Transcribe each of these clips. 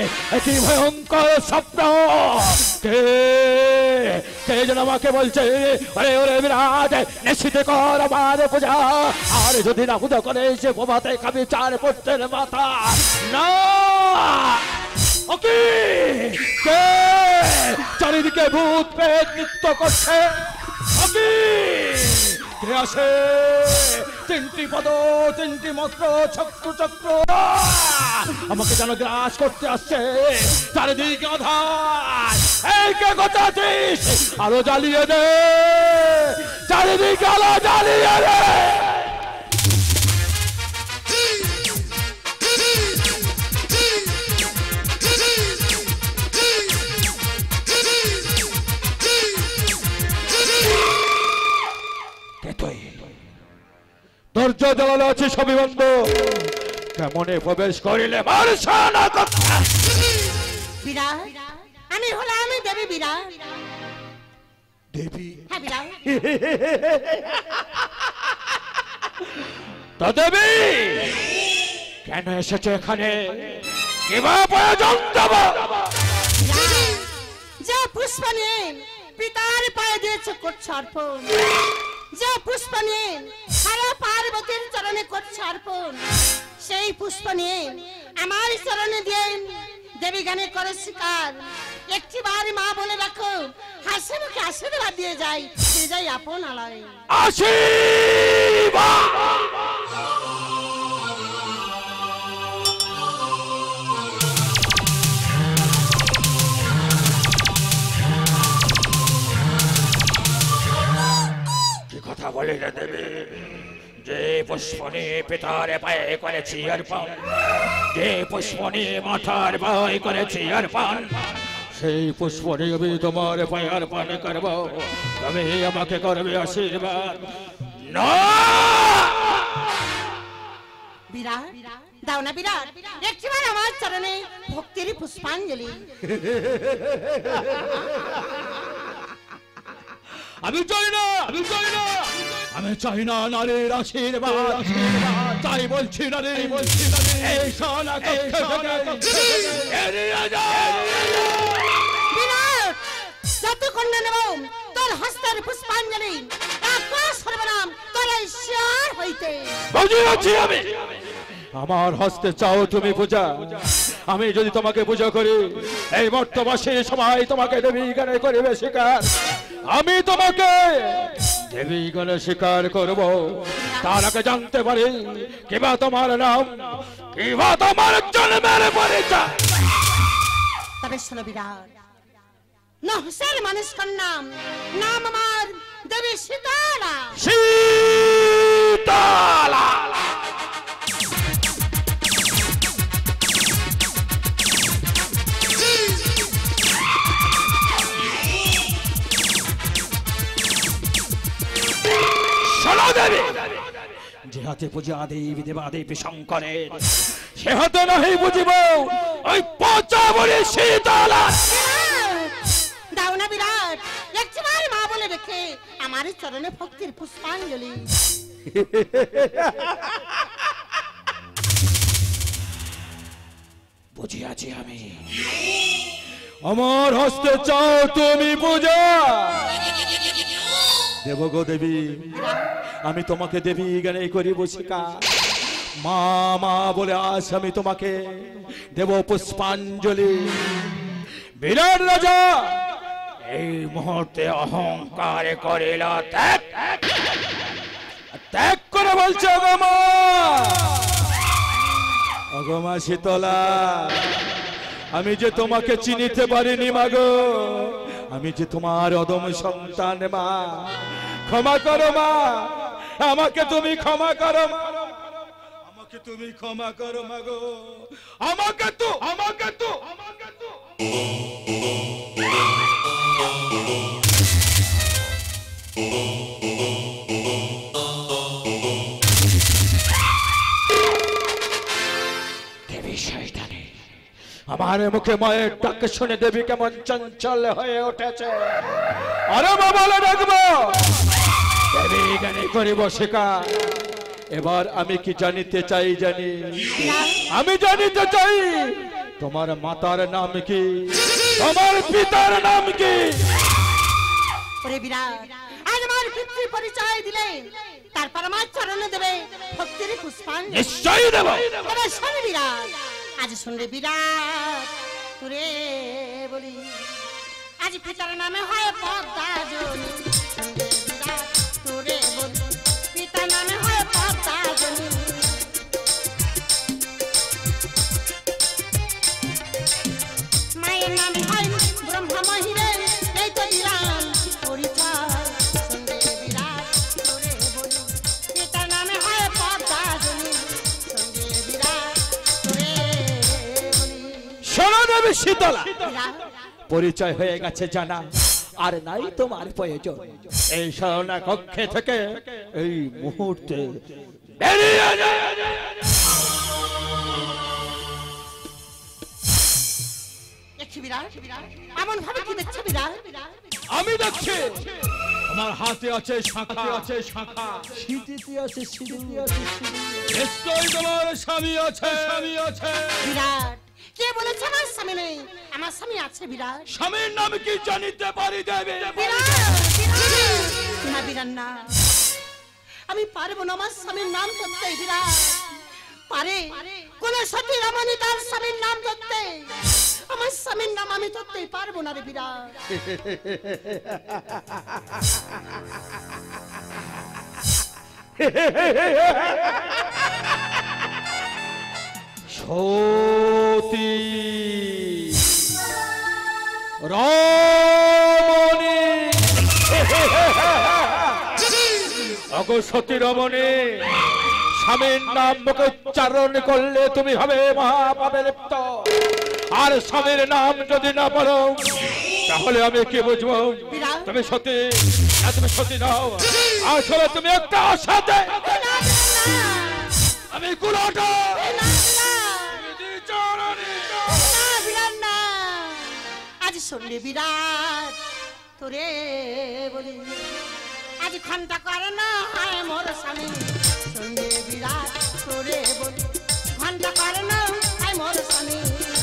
একই ভয়ঙ্কর স্বপ্ন কে যেন আমাকে বলছে ওরে ওরে বিরাট নিশ্চিত কর আমার পূজা আর যদি না পূজা করে সে বোমাতে খাবি 4 পুত্রের মাথা না ওকে কে চারিদিকে ভূত প্রেত নৃত্য করছে ওকে কে আসে 3টি পদ 3টি মন্ত্র চক্র চক্র আমাকে যেন গ্রাস করতে আসছে চারিদিকে আধার এই কে গোটাছিস আলো জ্বালিয়ে দে চারিদিকে আলো জ্বালিয়ে দে ধৈর্য জ্বালানো আছে সবই বন্ধ কেমনে প্রবেশ করিলে মারছানা কথা বিরাট আমি হলাম দেবী বিরাট দেবী হ্যাঁ বিরাট তো দেবী কেন এসেছো এখানে কিভাবে প্রয়োজন দেব যা পুষ্প নিয়ে পিতার পায়ে দিয়েছে করছে অর্পণ যা পুষ্প নিয়ে সারা পার্বতীর চরণে করছে অর্পণ সেই পুষ্প নিয়ে আমার চরণে দিয়ে দেবী গানে করে শিকার একটিবার মা বলে রাখো হাসি মুখে আশীর্বাদ দিয়ে যাই সে যাই আপন আলয় আশীর্বাদ কথা বলে দেবে যে পুষ্পনে পিতার পায়ে করেছি অর্পণ যে পুষ্পনে মাথার পায়ে করেছি অর্পণ সেই পুষ্পনে আমি তোমার পায়ে অর্পণ করব তুমি আমাকে করবে আশীর্বাদ না বিরাট দাও না বিরাট একটিবার আমার চরণে ভক্তির পুষ্পাঞ্জলি আমি চাই না আমি চাই না নারীর আশীর্বাদ তাই বলছি নারী এই শালা বিরাট যতক্ষণ না নেব তোর হস্তের পুষ্পাঞ্জলি আকাশ সর্বনাম তোর ঈশ্বর হইতে বুঝিয়েছি আমি আমার হস্তে চাও তুমি পূজা আমি যদি তোমাকে পূজা করি এই মর্তবাসী সবাই তোমাকে দেবী গানে করিবে শিকার আমি তোমাকে দেবী গানে শিকার করব তার আগে জানতে পারি কিবা তোমার নাম কিবা তোমার জন্মের পরিচয় তবে শোনো বিরাট নহসের মানুষ নাম নাম আমার দেবী সীতালা সীতালা যে হাতে পূজা দেবী দেবাদেবী শঙ্করের সে হাতে নাহি বুঝিব ওই পচা বলে শীতলা দাও না বিরাট একবার মা বলে রেখে আমার চরণে ভক্তির পুষ্পাঞ্জলি বুঝিয়াছি আমি আমার হস্তে চাও তুমি পূজা দেব গো দেবী আমি তোমাকে দেবী গানে করিব শিকার মা মা বলে আজ আমি তোমাকে দেব পুষ্পাঞ্জলি বিরাট রাজা এই মুহূর্তে অহংকার করিল ত্যাগ ত্যাগ করে বলছে অগমা শীতলা আমি যে তোমাকে চিনিতে পারিনি মাগো আমি যে তোমার অদম সন্তান মা ক্ষমা করো মা আমাকে তুমি ক্ষমা করো আমাকে তুমি ক্ষমা করো মাগো আমাকে তো দেবী শয়তানি আমার মুখে মায়ের ডাক শুনে দেবী কেমন চঞ্চল হয়ে উঠেছে আরে বাবা ডাকবো দেবী গানে করিব শিকার এবার আমি কি জানিতে চাই আমি জানিতে চাই তোমার মাতার নাম কি, তোমার পিতার নাম কি? ওরে বিরাট, আজ আমার পিতৃ পরিচয় দিলে তারপর আমার চরণে দেবে ভক্তির পুষ্পাঞ্জলি। নিশ্চয়ই দেব। তবে শোন বিরাট, আজ শুনলে বিরাট তোরে বলি, আজ পিতার নামে হয় পদ্মা জনি। শুনলে বিরাট তোরে বলি, পিতার নামে হয় পদ্মা জনি। মায়ের নামে হয় ব্রহ্মা মহিরে, এই তো বিরাট পরিচয়। শুনলে বিরাট তোরে বলি, পিতার নামে হয় পদ্মা জনি। শুনলে বিরাট তোরে বলি। শোনো দেবী শীতলা, বিরাট পরিচয় হয়ে গেছে জানা, আর নাই তোমার প্রয়োজন। এই শরণা কক্ষে থেকে এই মুহূর্তে বেরিয়ে যাও। দেখছি বিরাট, এমন ভাবে কি দেখছো বিরাট? আমি দেখছি আমার হাতে আছে শাখা, আছে শাখা, সিঁথিতে আছে সিঁদুর, আছে সিঁদুর। নিশ্চয়ই তোমার স্বামী আছে, স্বামী আছে। বিরাট কে বলেছে আমার স্বামী নেই? আমার স্বামী আছে বিরাট। স্বামীর নাম কি জানিতে পারি দেবে? বিরাট, না বিরাট না, আমি পারবো না আমার স্বামীর নাম করতে। বিরাট পারে কোন সতী রমণী তার স্বামীর নাম ধরতে? আমার স্বামীর নাম আমি ধরতেই পারবো না রে বিরাট। সতী রমণী, অগো সতী রমণী, স্বামীর নাম মুখে উচ্চারণ করলে তুমি হবে মহাপাপে লিপ্ত। আর স্বামীর নাম যদি না বলো তাহলে আমি কি বুঝবো তুমি সতী না তুমি সতী নাও? আসলে তুমি একটা অসাধে। আমি কুলাটা। আজ শুনলি বিরাট তোরে বলি, আজ ঘন্টা করে না হয় মোর স্বামী। শুনলি বিরাট তোরে বলি, ঘন্টা করে না হয় মোর স্বামী।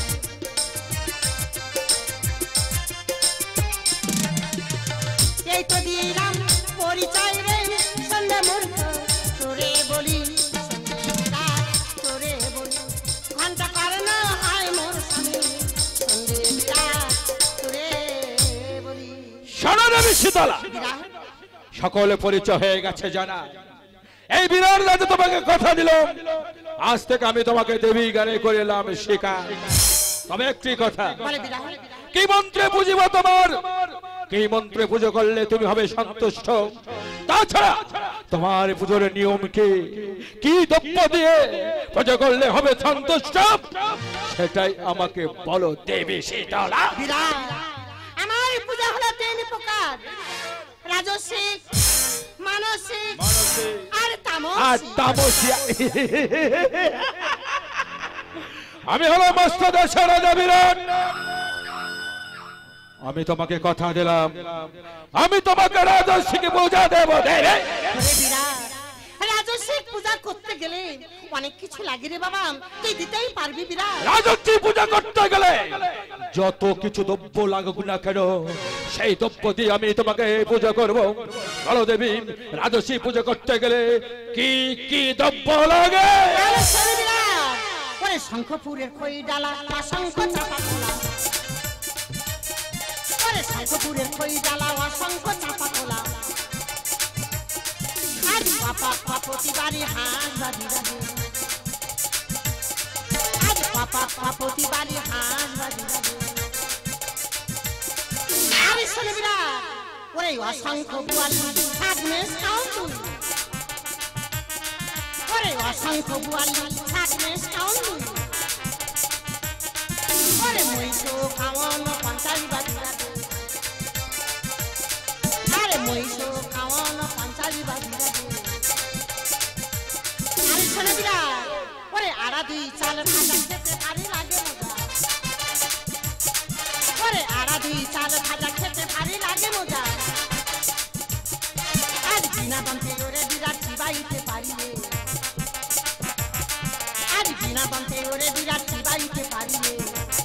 এই তো দিলাম পরিচয় রে, সন্ধ্যা মূর্খ তোরে বলি। শুনলি বিরাট তোরে বলি, ঘন্টা করে না হয় মোর স্বামী। শুনলি বিরাট তোরে বলি। শোনো দেবী শীতলা, বিরাট সকলে পরিচয় হয়ে গেছে জানা। এই বিরাট রাজা তোমাকে কথা দিল, আজ থেকে আমি তোমাকে দেবী গানে করিলাম শিকার। তবে একটি কথা, বলে বিরাট, কি মন্ত্রে বুঝিব তোমার? কি মন্ত্রে পুজো করলে তুমি হবে সন্তুষ্ট? তাছাড়া তোমার পুজোর নিয়ম কি? কি দ্রব্য দিয়ে পুজো করলে হবে সন্তুষ্ট? সেটাই আমাকে বলো দেবী শীতলা। বিরাট আমার পূজা হলো তিন প্রকার, রাজসিক, মানসিক আর আর তামসিক। তামসিয়া। আমি হলো মস্ত দেশের রাজা বিরাট। আমি তোমাকে কথা দিলাম, আমি তোমাকে রাজস্বিক পূজা দেব। বিরাট রাজস্বিক পূজা করতে গেলে অনেক কিছু লাগে রে বাবা, তুই দিতেই পারবি বিরাট? রাজস্বিক পূজা করতে গেলে যত কিছু দ্রব্য লাগুক না কেন, সেই দ্রব্য দিয়ে আমি তোমাকে পূজা করব। বলো দেবী, রাজস্বিক পূজা করতে গেলে কি কি দ্রব্য লাগে? ওরে শঙ্খপুরের খই ডালা, অসংখ্য চাপা তোলা। ওরে শঙ্খপুরের খই ডালা, অসংখ্য চাপা তোলা। আজ পাপা পাপতি বাড়ি হাঁস বাঁধি রাধে। আজ পাপা পাপতি বাড়ি হাঁস বাঁধি রাধে। আরে শোনে বিরাট, ওরে অসংখ্য বুয়ালি থাকমেশ খাও তুই। ওরে অসংখ্য বুয়ালি থাকমেশ খাও তুই। ওরে মহিষো খাওয়ানো পঞ্চাশ বাড়ি রাধে। আরে মহিষো খাওয়ানো পঞ্চাশ বাড়ি রাধে। আরে শোনে বিরাট, ওরে আড়া দুই চাল ভাজা খেতে ভারী লাগে মজা। ওরে আড়া দুই চাল ভাজা খেতে ভারী লাগে মজা। আজ বিনা দন্তে ওরে বিরাট চিবাইতে পারিলে। আজ বিনা দন্তে ওরে বিরাট চিবাইতে পারিলে।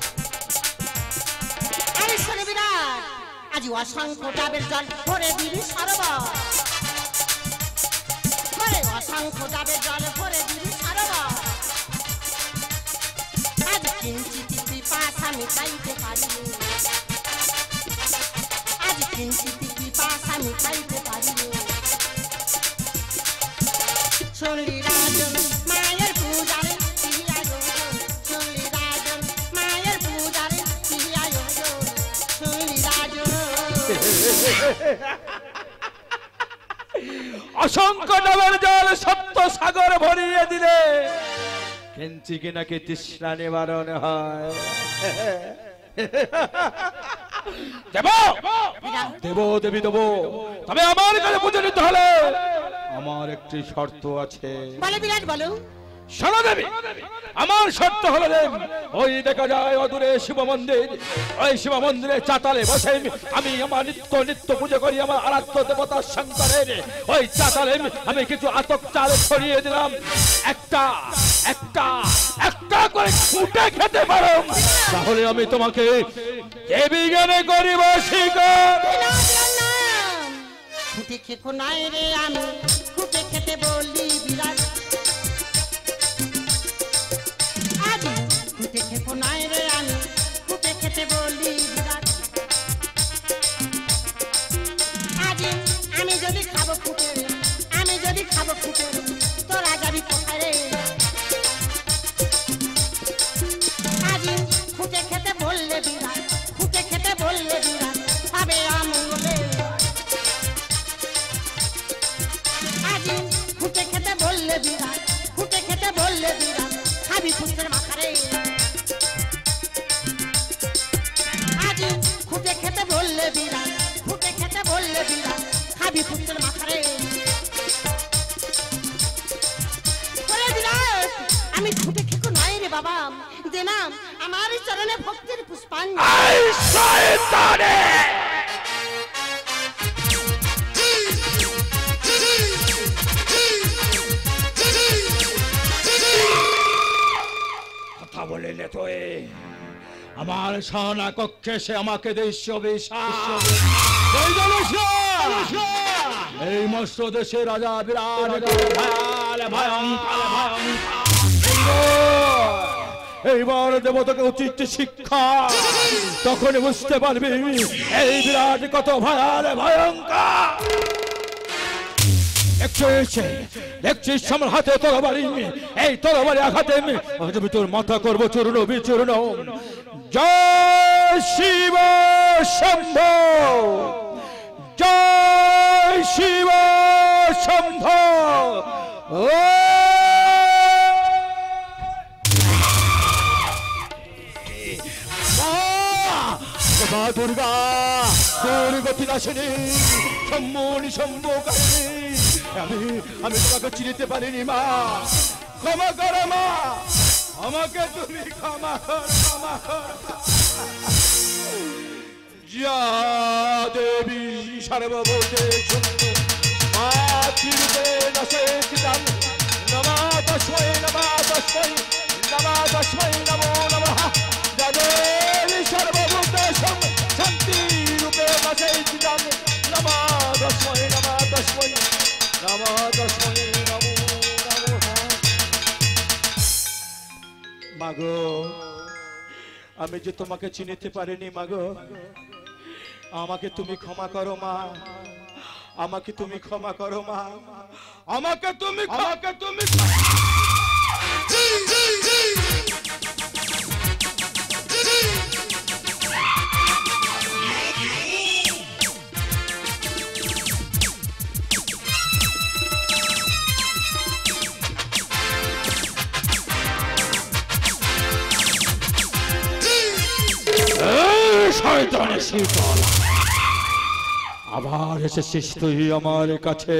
আজ অসংখ্য ডাবের জল ভরে দিবি সরোবর করে অসংখ্য ডাবের জল ভরে দিবি সরোবর আজ কিঞ্চিত পিপাস আমি খাইতে পারি আজ কিঞ্চিত পিপাস আমি খাইতে পারি শুনলি রাজন মায়ের পূজারে কি আয়োজন শুনলি রাজন মায়ের পূজারে কি আয়োজন শুনলি রাজন অসংখ্য ডাবের জল সপ্ত সাগর ভরিয়ে দিলে কিঞ্চি কি নাকি তৃষ্ণা নিবারণ হয় দেব দেব দেবী দেব তবে আমার কাছে পুজো নিতে হলে আমার একটি শর্ত আছে বলে বিরাট বলো শোনো দেবী আমার শর্ত হলো ওই দেখা যায় অদূরে শিব মন্দির ওই শিব মন্দিরে চাতালে বসে আমি আমার নিত্য নিত্য পুজো করি আমার আরাধ্য দেবতা শঙ্করের ওই চাতালে আমি কিছু আতক চাল ছড়িয়ে দিলাম একটা একটা একটা করে ফুটে খেতে পারো তাহলে আমি তোমাকে দেবী জ্ঞানে করিব শিকার ফুটে খেকো নাই রে আমি ফুটে খেতে বলি বিরাট আজ ফুটে খেকো নাই রে আমি ফুটে খেতে বলি বিরাট আজ আমি যদি খাবো ফুটে আমি যদি খাবো ফুটে তোরা যাবি কোথায় রে আজ ফুটে খেতে বললে বিরাট ফুটে খেতে বললে বিরাট পাবে আমলে ফুটে খেতে বললে বিরাট ফুটে খেতে বললে বিরাট খাবি ফুটের মাথারে আজ ফুটে খেতে বললে বিরাট ফুটে খেতে বললে বিরাট খাবি ফুটের মাথারে বিরাট আমি ফুটে খেকো নাই রে বাবা দেনাম আমার চরণে ভক্তির পুষ্পাঞ্জলি বলিলে তো আমার সানা কক্ষে সে আমাকে দেশ এই মস্ত দেশের রাজা বিরাট এইবার দেব তোকে উচিত শিক্ষা তখন বুঝতে পারবি এই বিরাট কত ভয়াল ভয়ঙ্কর দেখছিস আমার হাতে তরবারি এই তরবারি আঘাতে আমি তোর মাথা করবো চূর্ণ বিচূর্ণ জয় শিব শম্ভ জয় শিব শম্ভ মা দুর্গা দুর্গতি নাশিনী সম্মনি সম্মুখী আমি তোমাকে চিনতে পারিনি মা ক্ষমা করো মা আমাকে তুমি ক্ষমা কর যা দেবী সর্বভূতে শুনতু মাতৃরূপে নশে চিতাং নমা তস্मै নমা তস্मै নমা তস্मै নমো নমঃ যা দেবী সর্বভূতে শান্তি রূপে নশে চিতাং নমা তস্मै নমা তস্मै নমো তস্मै নমো নমঃ মাগো আমি যে তোমাকে চিনতে পারিনি মাগো আমাকে তুমি ক্ষমা করো মা আমাকে তুমি ক্ষমা করো মা আমাকে তুমি শয়তানের শীতল আবার এসেছিস তুই আমার কাছে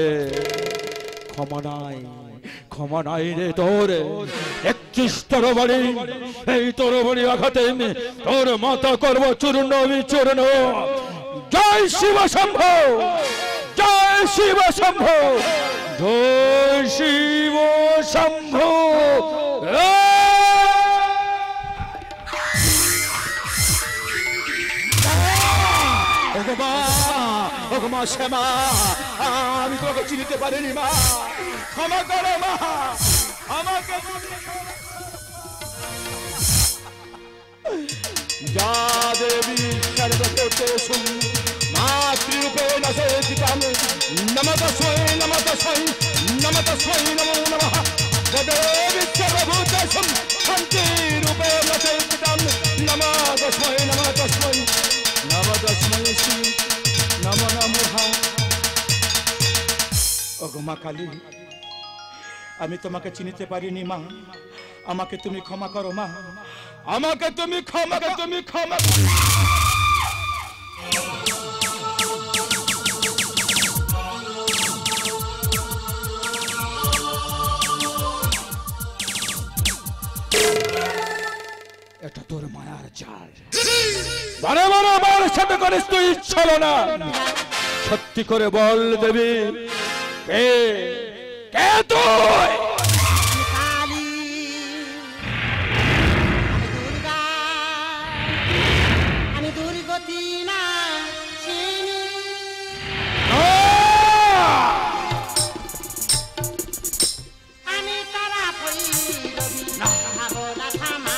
ক্ষমা নাই রে তোর 31 তরবারি এই তরবারি আঘাতে তোর মাথা করবো চূর্ণ বিচূর্ণ জয় শিব শম্ভ জয় শিব শম্ভ জয় শিব শম্ভ মা শ্যামা, আমি তোমাকে চিনতে পারিনি মা, ক্ষমা করো মা আমাকে। যা দেবী সর্বতোষুম মাতৃরূপে নমস্কার, নমঃ নমো নমঃ। দেবী সর্বভূতেষুম শান্তিরূপে নমস্কার, নমঃ শ্রী নমো নমঃ। ওগো মা কালী, আমি তোমাকে চিনতে পারিনি মা, আমাকে তুমি ক্ষমা করো মা, আমাকে তুমি ক্ষমা। এটা তোর মায়ার জাল, বারে বারে আমার সাথে করিস তুই ছলনা। সত্যি করে বল দেবী, কে কে তুই? কালী, দুর্গা, আমি দুর্গতি না চিনি। আমি তারা ভৈরবী, ভাবনা থামা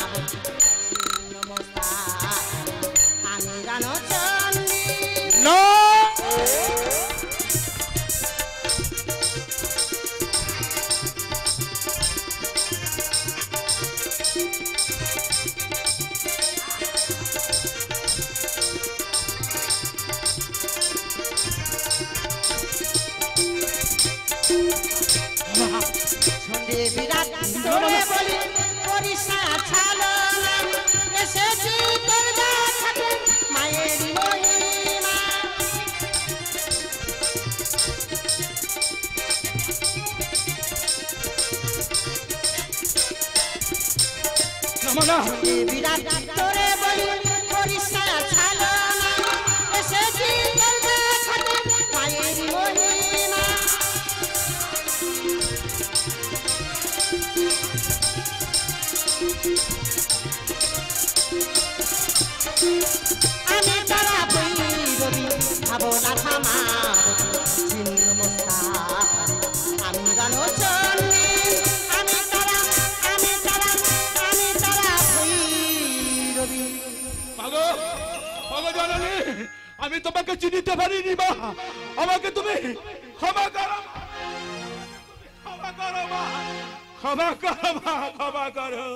নমস্কার, আমি রানচন্ডী। না, বিরাট তোরে বলি পরিসা ছালনা, এসেছি তোর দেখাতে মায়ের মহিমা। বিরাট তোরে বলি পরিসা ছালনা, এসেছি তোর দেখাতে মায়ের মহিমা। আমি তারা ভৈরবী, ভাবনা থামা নমস্কার, আমি রানচন্ডী। আমি তারা ভৈরবী। জননী, আমি তোমাকে চিনিতে পারিনি মা, আমাকে তুমি ক্ষমা করো, ক্ষমা করো মা, ক্ষমা করো মা, ক্ষমা করো।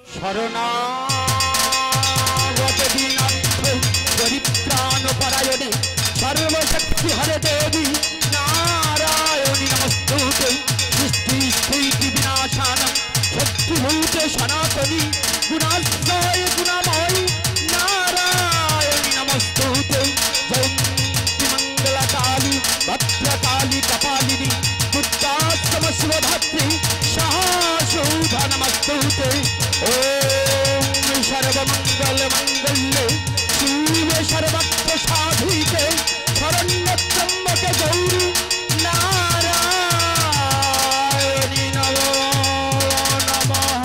পরিত্রাণপরায়ণে সর্বশক্তি হরে দেবী নারায়ণী নমস্তুতে। সৃষ্টি স্থিতি বিনাশানম শক্তিভূতে সনাতনী, গুণাশ্রয় গুণময়ী নারায়ণী নমস্তুতে। জয়ন্তী মঙ্গলকালী ভদ্রকালী কপালিনী, দুর্গাষ্টম শিবধাত্রী সহাসুধা নমস্তুতে। ওম সর্বমঙ্গল মঙ্গলে শিবে সর্বত্র সাধিকে, শরণ্য ত্র্যম্বকে গৌরী নারায়ণী নমো নমঃ।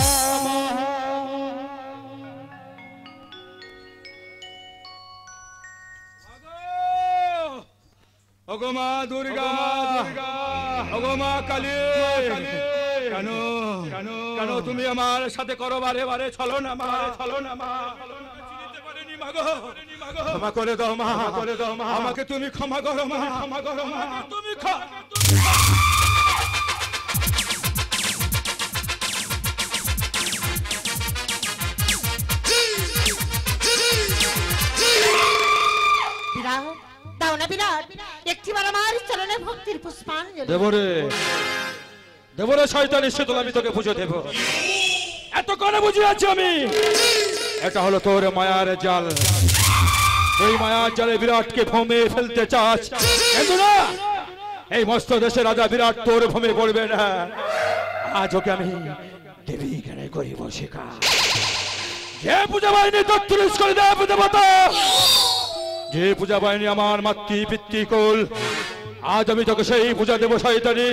ওগো মা দুর্গা, ওগো মা কালী, কেন কেন তুমি আমার সাথে করো বারে বারে ছলনা মা, ছলনা মা? ক্ষমা করে দাও মা, করে দাও মা, আমাকে তুমি ক্ষমা করো মা, ক্ষমা করো মা, তুমি বিরাট দাও না, বিরাট একটিবার আমার চরণে ভক্তির পুষ্পাঞ্জলি। দেবরে দেবরে শয়তান শীতল, আমি তোকে পুজো দেব। এত করে বুঝে আছি আমি, এটা হলো তোর মায়ার জাল। এই মায়ার জালে বিরাটকে ভূমে ফেলতে চাস, কিন্তু না, এই মস্ত দেশের রাজা বিরাট তোর ভূমে পড়বে না। আজ ওকে আমি দেবী জ্ঞানে করিব শেখা। যে পূজা বাহিনী তত্ত্বরিস করে দেব দেবতা, যে পূজা বাহিনী আমার মাতৃ পিতৃকুল, আজ আমি তোকে সেই পূজা দেব শয়তানি।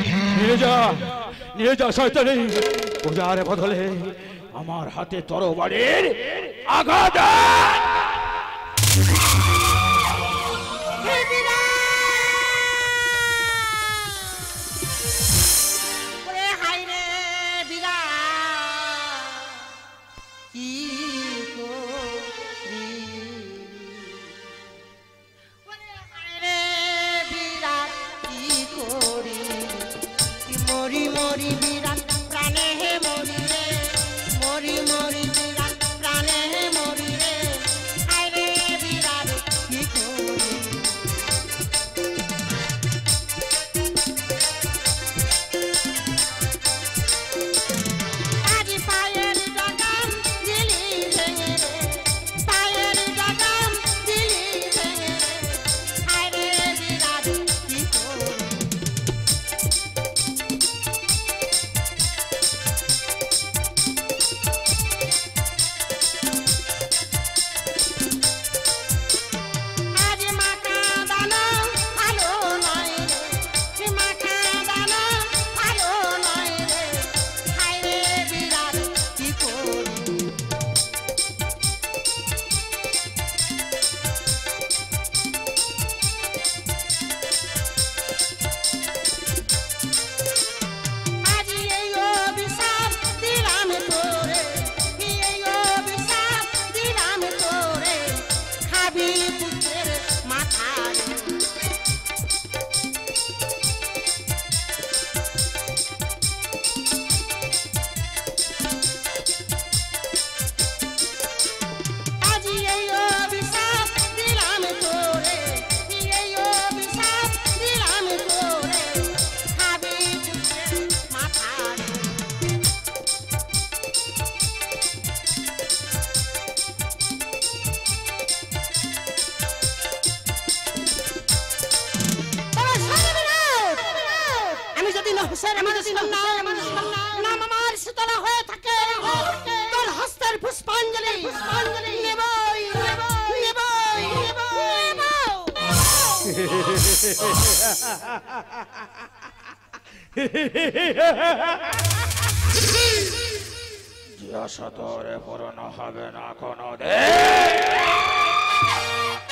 নিয়ে যা শয়তানি, পূজার বদলে আমার হাতে তরবারির আঘাত। মরি বিরাট প্রাণে হে মরি রে মরি মরি বিরাট প্রাণে হে মরি রে হায় রে বিরাট কি করি আজি পায়ের ডাগাম দিলি ভেঙে রে পায়ের ডাগাম দিলি ভেঙে রে হায় রে বিরাট কি করি আজ মাখা দানা ভালো নয় রে মাখা দানা ভালো নয় রে হায় রে বিরাট কি করি আজি এই অভিশাপ দিলাম তোরে এই অভিশাপ দিলাম তোরে খাবি পুত্রের মাথা রে আজি এই অভিশাপ দিলাম তোরে এই অভিশাপ দিলাম তোরে খাবি পুত্রের মাথা রে তবে শুনবি না আমি যদি নহসের নাম আমার শীতলা হয়ে থাকে তোর হস্তের পুষ্পাঞ্জলি নেবই নেবই যে আশা তোরে পূরণ হবে না কোনোদিন।